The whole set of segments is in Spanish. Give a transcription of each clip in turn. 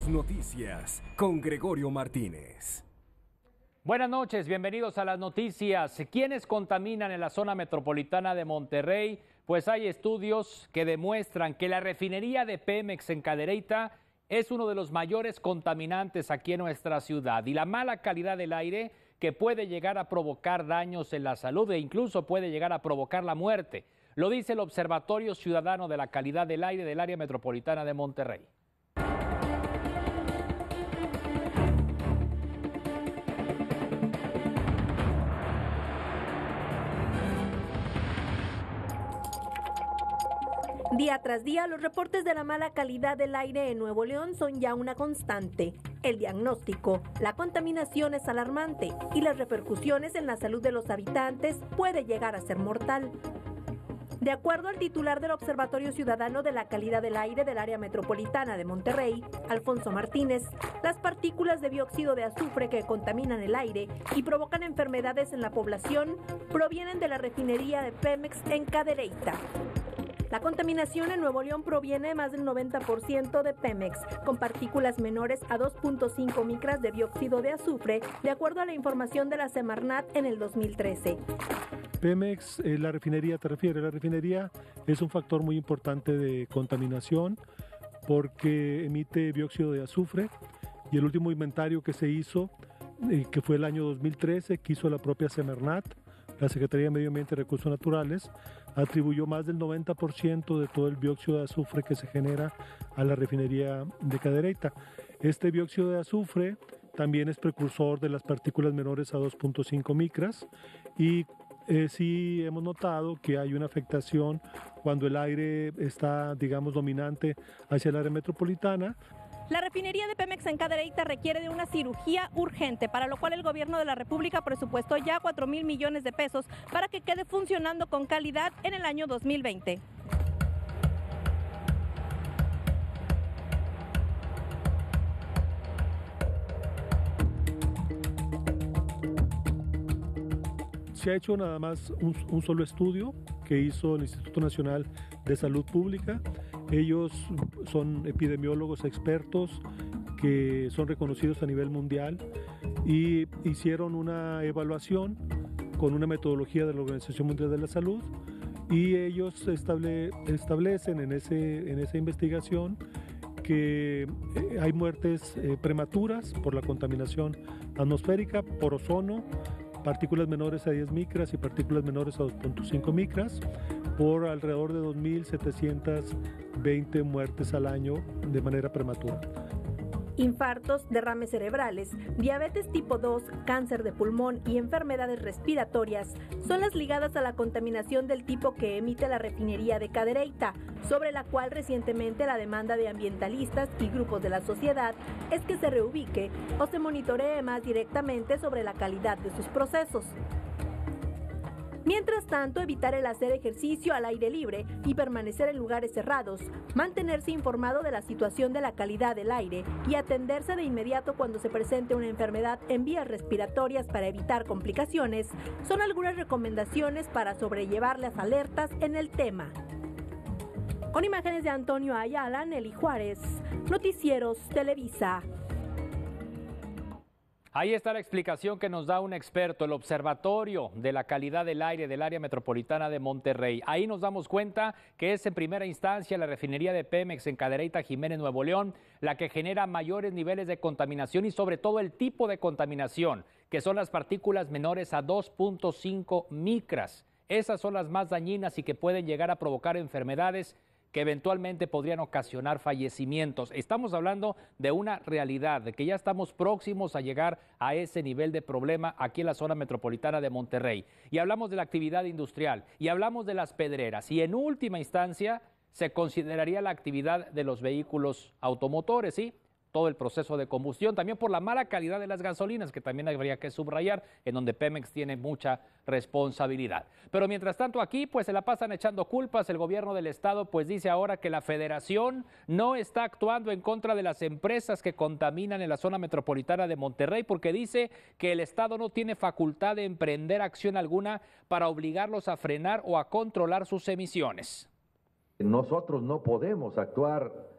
Noticias con Gregorio Martínez. Buenas noches, bienvenidos a las noticias. ¿Quiénes contaminan en la zona metropolitana de Monterrey? Pues hay estudios que demuestran que la refinería de Pemex en Cadereyta es uno de los mayores contaminantes aquí en nuestra ciudad, y la mala calidad del aire que puede llegar a provocar daños en la salud e incluso puede llegar a provocar la muerte. Lo dice el Observatorio Ciudadano de la Calidad del Aire del área metropolitana de Monterrey. Día tras día, los reportes de la mala calidad del aire en Nuevo León son ya una constante. El diagnóstico, la contaminación es alarmante y las repercusiones en la salud de los habitantes puede llegar a ser mortal. De acuerdo al titular del Observatorio Ciudadano de la Calidad del Aire del área metropolitana de Monterrey, Alfonso Martínez, las partículas de dióxido de azufre que contaminan el aire y provocan enfermedades en la población provienen de la refinería de Pemex en Cadereyta. La contaminación en Nuevo León proviene más del 90% de Pemex, con partículas menores a 2.5 micras de dióxido de azufre, de acuerdo a la información de la Semarnat en el 2013. Pemex, la refinería, ¿te refieres? La refinería es un factor muy importante de contaminación porque emite dióxido de azufre, y el último inventario que se hizo, que fue el año 2013, que hizo la propia Semarnat, la Secretaría de Medio Ambiente y Recursos Naturales, atribuyó más del 90% de todo el dióxido de azufre que se genera a la refinería de Cadereyta. Este dióxido de azufre también es precursor de las partículas menores a 2.5 micras, y sí hemos notado que hay una afectación cuando el aire está, digamos, dominante hacia el área metropolitana. La refinería de Pemex en Cadereyta requiere de una cirugía urgente, para lo cual el gobierno de la República presupuestó ya 4,000 millones de pesos para que quede funcionando con calidad en el año 2020. Se ha hecho nada más un solo estudio que hizo el Instituto Nacional de Salud Pública. Ellos son epidemiólogos expertos que son reconocidos a nivel mundial y hicieron una evaluación con una metodología de la Organización Mundial de la Salud, y ellos establecen en esa investigación que hay muertes prematuras por la contaminación atmosférica, por ozono, partículas menores a 10 micras y partículas menores a 2.5 micras, por alrededor de 2.720 muertes al año de manera prematura. Infartos, derrames cerebrales, diabetes tipo 2, cáncer de pulmón y enfermedades respiratorias son las ligadas a la contaminación del tipo que emite la refinería de Cadereyta, sobre la cual recientemente la demanda de ambientalistas y grupos de la sociedad es que se reubique o se monitoree más directamente sobre la calidad de sus procesos. Mientras tanto, evitar el hacer ejercicio al aire libre y permanecer en lugares cerrados, mantenerse informado de la situación de la calidad del aire y atenderse de inmediato cuando se presente una enfermedad en vías respiratorias para evitar complicaciones, son algunas recomendaciones para sobrellevar las alertas en el tema. Con imágenes de Antonio Ayala, Nelly Juárez, Noticieros Televisa. Ahí está la explicación que nos da un experto, el Observatorio de la Calidad del Aire del área metropolitana de Monterrey. Ahí nos damos cuenta que es en primera instancia la refinería de Pemex en Cadereyta, Jiménez, Nuevo León, la que genera mayores niveles de contaminación y sobre todo el tipo de contaminación, que son las partículas menores a 2.5 micras. Esas son las más dañinas y que pueden llegar a provocar enfermedades que eventualmente podrían ocasionar fallecimientos. Estamos hablando de una realidad, de que ya estamos próximos a llegar a ese nivel de problema aquí en la zona metropolitana de Monterrey. Y hablamos de la actividad industrial, y hablamos de las pedreras, y en última instancia se consideraría la actividad de los vehículos automotores, ¿sí? Todo el proceso de combustión, también por la mala calidad de las gasolinas, que también habría que subrayar, en donde Pemex tiene mucha responsabilidad. Pero mientras tanto aquí, pues se la pasan echando culpas. El gobierno del estado, pues dice ahora que la federación no está actuando en contra de las empresas que contaminan en la zona metropolitana de Monterrey, porque dice que el estado no tiene facultad de emprender acción alguna para obligarlos a frenar o a controlar sus emisiones. Nosotros no podemos actuar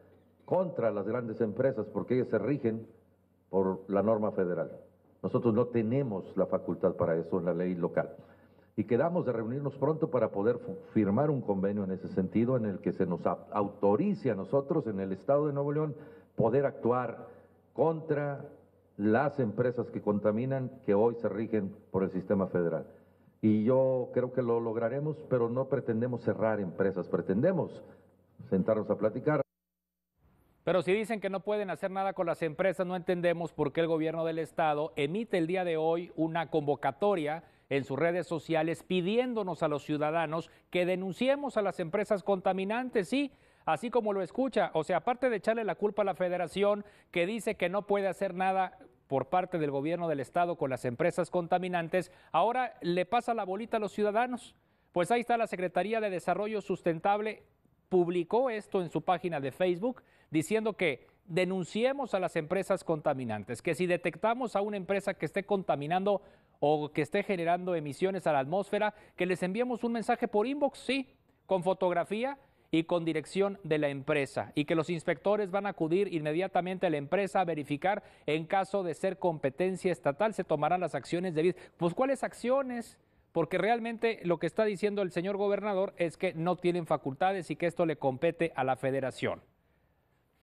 contra las grandes empresas porque ellas se rigen por la norma federal. Nosotros no tenemos la facultad para eso en la ley local. Y quedamos de reunirnos pronto para poder firmar un convenio en ese sentido, en el que se nos autorice a nosotros en el Estado de Nuevo León poder actuar contra las empresas que contaminan, que hoy se rigen por el sistema federal. Y yo creo que lo lograremos, pero no pretendemos cerrar empresas, pretendemos sentarnos a platicar. Pero si dicen que no pueden hacer nada con las empresas, no entendemos por qué el gobierno del estado emite el día de hoy una convocatoria en sus redes sociales pidiéndonos a los ciudadanos que denunciemos a las empresas contaminantes, sí, así como lo escucha. O sea, aparte de echarle la culpa a la federación, que dice que no puede hacer nada por parte del gobierno del estado con las empresas contaminantes, ahora le pasa la bolita a los ciudadanos. Pues ahí está, la Secretaría de Desarrollo Sustentable publicó esto en su página de Facebook diciendo que denunciemos a las empresas contaminantes, que si detectamos a una empresa que esté contaminando o que esté generando emisiones a la atmósfera, que les enviemos un mensaje por inbox, sí, con fotografía y con dirección de la empresa, y que los inspectores van a acudir inmediatamente a la empresa a verificar. En caso de ser competencia estatal, se tomarán las acciones debidas. Pues, ¿cuáles acciones? Porque realmente lo que está diciendo el señor gobernador es que no tienen facultades y que esto le compete a la federación.